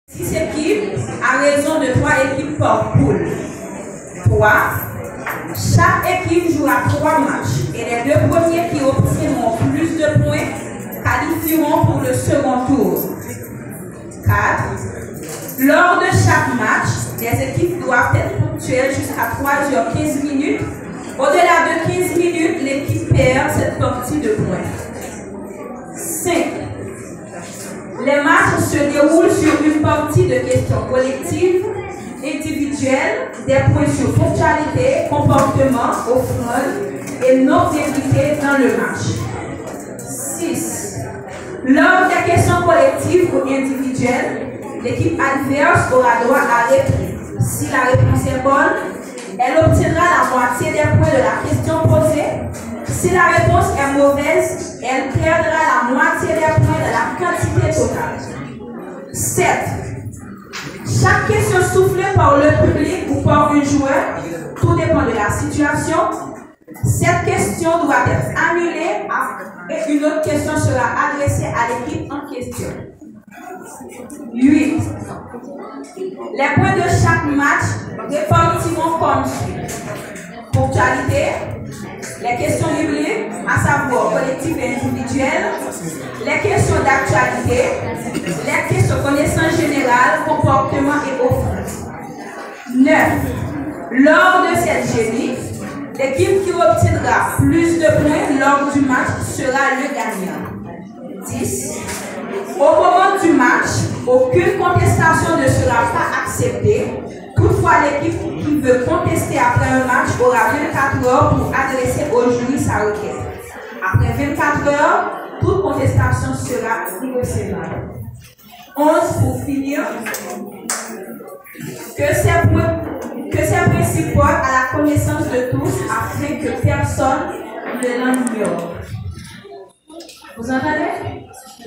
6 équipes à raison de 3 équipes par poule. 3. Chaque équipe jouera 3 matchs et les 2 premiers qui obtiendront plus de points qualifieront pour le second tour. 4. Lors de chaque match, les équipes doivent être ponctuelles jusqu'à 3h15 minutes. Au-delà de 15 minutes, l'équipe perd cette partie de points. 5. Les matchs se déroulent sur une partie de questions collectives, individuelles, des points sur ponctualité, comportement, offrande et nombre d'invités dans le match. 6. Lors des questions collectives ou individuelles, l'équipe adverse aura droit à répondre. Si la réponse est bonne, elle obtiendra la moitié des points de la question posée. Si la réponse est mauvaise, elle perdra la moitié des points de la quantité totale. 7. Chaque question soufflée par le public ou par un joueur, tout dépend de la situation. Cette question doit être annulée et une autre question sera adressée à l'équipe en question. 8. Les points de chaque match répartiront comme suit. Ponctualité, les questions bibliques, à savoir collectives et individuelles, les questions d'actualité, les questions connaissances générales, comportement et offrande. 9. Lors de cette génie, l'équipe qui obtiendra plus de points lors du match sera le gagnant. 10. Au moment du match, aucune contestation ne sera pas acceptée. Toutefois, l'équipe qui veut contester après un match aura 24 heures pour adresser au jury sa requête. Après 24 heures, toute contestation sera irrecevable. 11. Pour finir, que ces principes portent à la connaissance de tous afin que personne ne l'ignore. Vous entendez?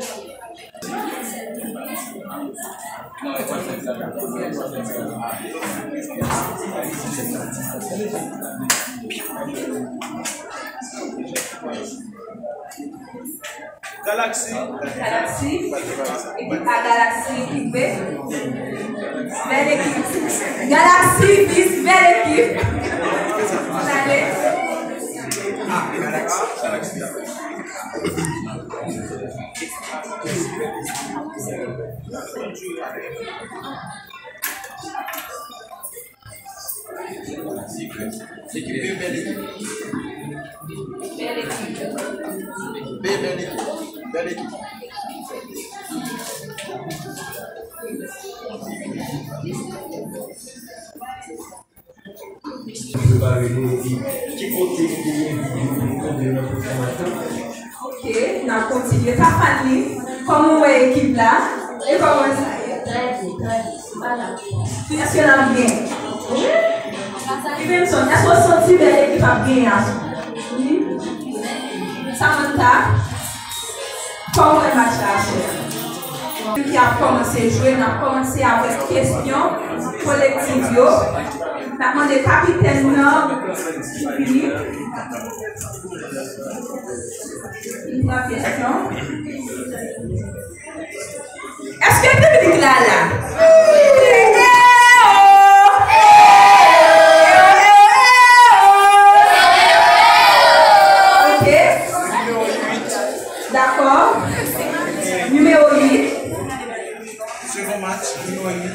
Galaxy. Équipe A, Galaxy, équipe B. Belle équipe. Galaxy, bis, belle équipe. Vous allez? Galaxy. L'équipe B, belle équipe. B, belle équipe. Belle équipe. Ok, on a continué. Ça fait comment est l'équipe là? Et comment ça est? Très bien. Voilà. Est-ce qu'elle a bien? Oui. Est-ce qu'on sentit que l'équipe a bien? Oui. Samantha, comment est le match là? Qui a commencé à jouer, on a commencé avec questions collectives. On a demandé capitaine Philippe. Une question. Est-ce que le public là? Ok. D'accord. Numéro 8. Second match, numéro 8.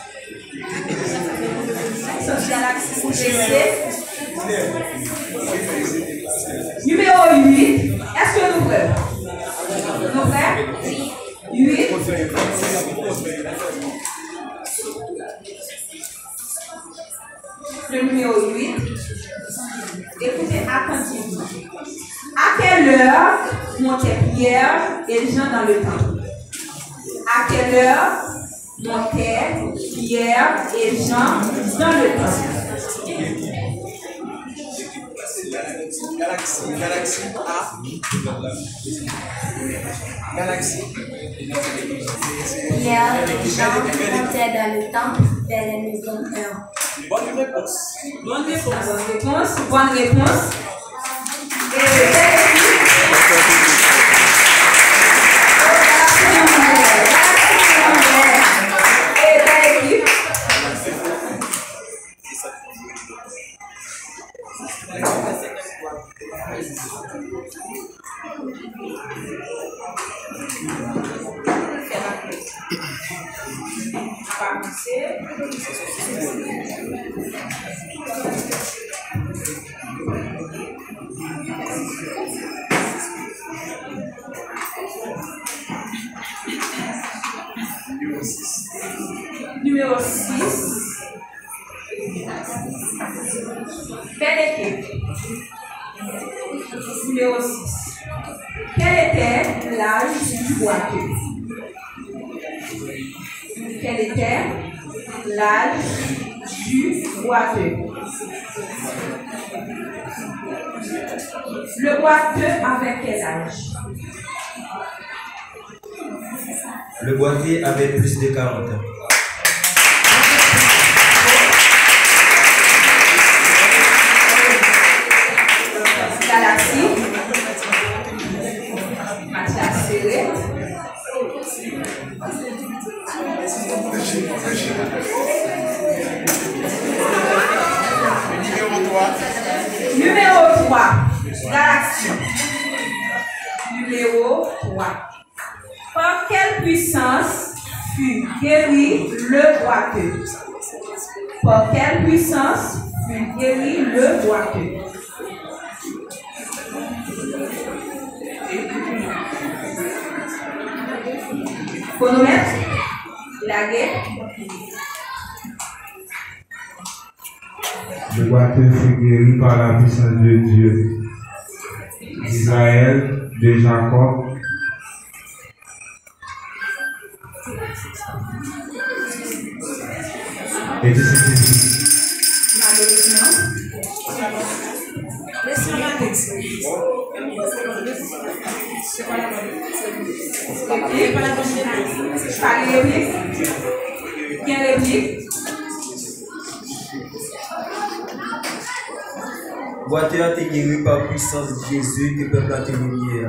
Numéro 8. Est-ce que nous prêts? Nous prêts? 8. Le numéro 8. Écoutez attentivement. À quelle heure montaient Pierre et Jean dans le temple? À quelle heure montaient Pierre et Jean dans le temple? Galaxy A. Galaxy. Pierre et Jean montaient dans le temple vers les maisons d'heure. Bonne réponse. Bonne réponse. Bonne réponse. avancer. Numéro 6. Belle équipe. Numéro 6. Quel était l'âge du boiteux? Quel était l'âge du boiteux? Le boiteux avait quel âge? Le boiteux avait plus de 40 ans. Galaxie. Mathias Serré. Numéro 3. Galaxie. Numéro 3. Par quelle puissance fut guéri le boiteux? Par quelle puissance fut guéri le boiteux? Chronomètre? La guerre? Le boiteux fut guéri par la puissance de Dieu, d'Israël, de Jacob. Et de ses fils. Malheureusement. Pas de réplique? Bien réplique? Boiteux a été guéri par puissance de Jésus que peuple a été lumière.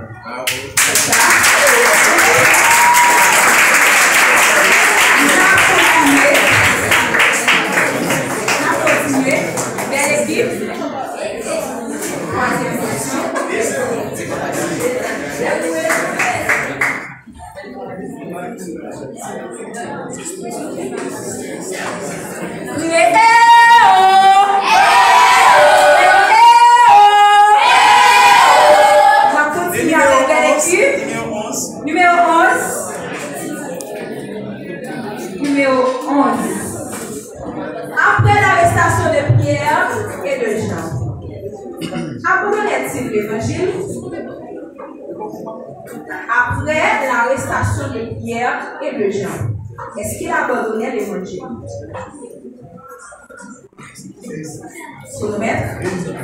Belle équipe. Troisième position. Numéro 11. Après l'arrestation de Pierre et de Jean, abandonnait-il l'évangile? Après l'arrestation de Pierre et de Jean, est-ce qu'il abandonnait l'évangile? Chronomètre?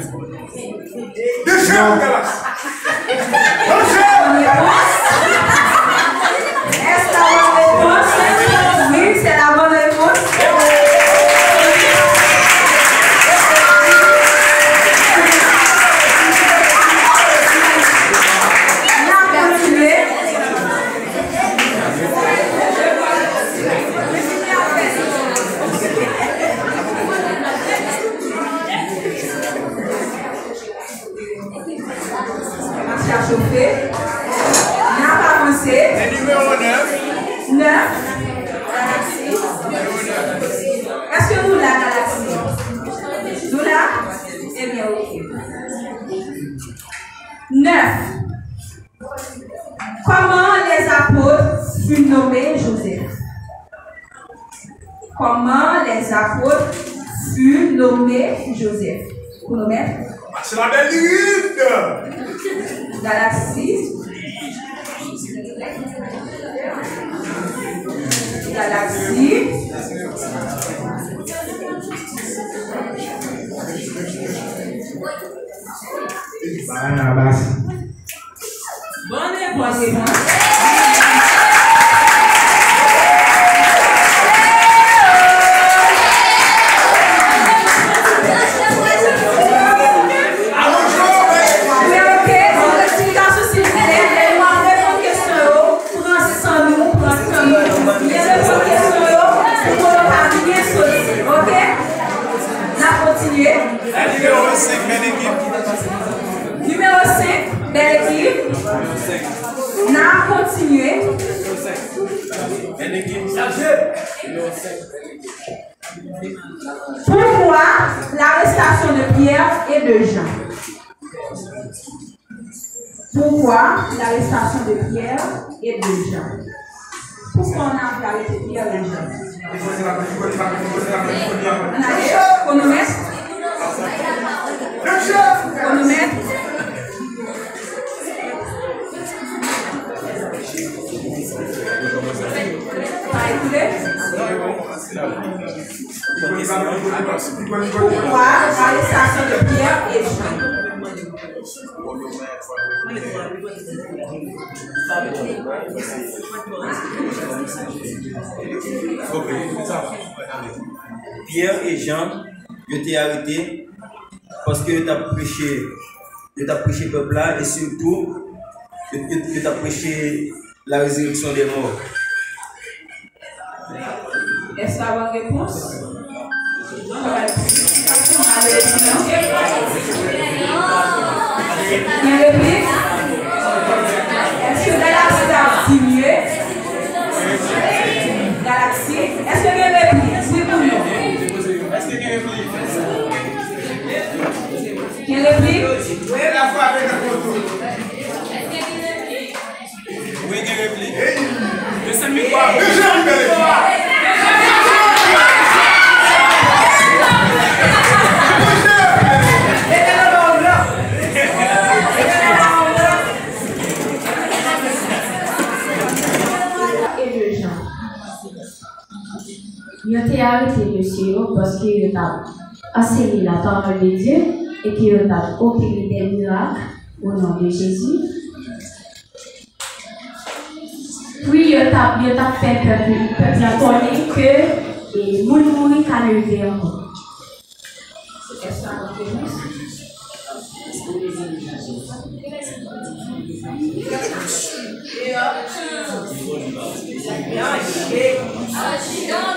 Est-ce la bonne réponse? Oui, c'est la bonne réponse. On a continué. Marché à chauffer. On n'a pas avancé. Numéro 9. 9. Galaxie. Est-ce que nous la galaxie? Nous là? Eh bien, ok. 9. Comment les apôtres furent nommés Joseph? Comment les apôtres furent nommés Joseph? Chronomètre? C'est la belle ligne. Galaxie. Galaxie. Barnabas. Bonne réponse. Numéro 5, Pourquoi l'arrestation de Pierre et de Jean? Pourquoi l'arrestation de Pierre et de Jean? Pourquoi on a arrêté Pierre et Jean? On a des chronomètres? Chronomètre? Pourquoi l'arrestation de Pierre et Jean? Pierre et Jean, je t'ai arrêté parce que tu as prêché le peuple là et surtout que tu as prêché la résurrection des morts. Est-ce que vous avez une réponse? Il y a une réplique? Est-ce que Galaxie a diminué? Galaxie? Est-ce que il y a une réplique? Oui ou non? Est-ce qu'il y a une réplique? Il y a une réplique? Oui, la foi avec la photo. Oui, il y a une réplique. Je sais plus quoi. Je t'ai arrêté, monsieur, parce que je t'ai enseigné la parole de Dieu et que je t'ai opéré des miracles au nom de Jésus. Puis, je t'ai fait peuple connaître que les gens mourent qu'à lever encore. Est-ce que vous avez une réponse?